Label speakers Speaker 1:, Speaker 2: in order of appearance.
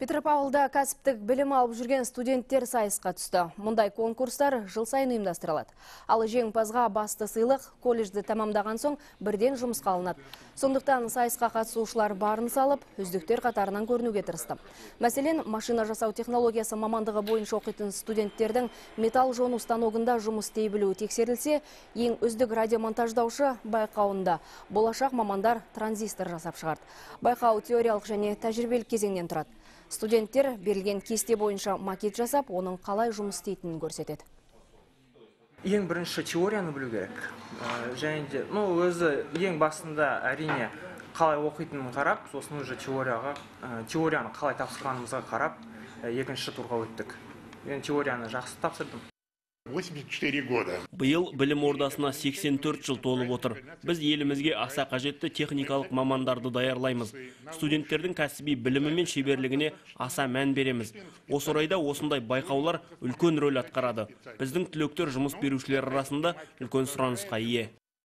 Speaker 1: Петропавлда кәсіптік білім алып жүрген студенттер сайысқа түсті. Мұндай конкурстар жыл сайын ұйымдастырылады. Ал жеңімпазға басты сыйлық колледжді тамамдаған соң бірден жұмысқа алынады. Сондықтан сайысқа қатысушылар барын салып, үздіктер қатарынан көрінуге тырысты. Мәселен, машина жасау технологиясы мамандығы бойынша оқитын студенттердің металл жону станогында жұмыс істей білуі тексерілсе, ең үздік радиомонтаждаушы байқауында болашақ мамандар транзистор жасап шығарды. Байқау теориялық және тәжірибелік кезеңнен тұрады. Студенттер берілген кесте бойынша макет жасап, оның қалай жұмыс істейтінін көрсетеді.
Speaker 2: Ең бірінші теорияны білу керек. Және де, өзі ең басында әрине қалай оқитынын қарап, сосын уже теорияны қалай тапсырғанымызға қарап, екінші турға өттік. Мен теорияны жақсы тапсырдым.
Speaker 3: 84 года.
Speaker 4: Биыл білім ордасына 84 жыл толып отыр. Біз елімізге аса қажетті техникалық мамандарды даярлаймыз. Студенттердің кәсіби білімі мен шеберлігіне аса мән береміз. Осы орайда осындай байқаулар үлкен рөл атқарады. Біздің түлектер жұмыс берушілер арасында үлкен сұранысқа ие.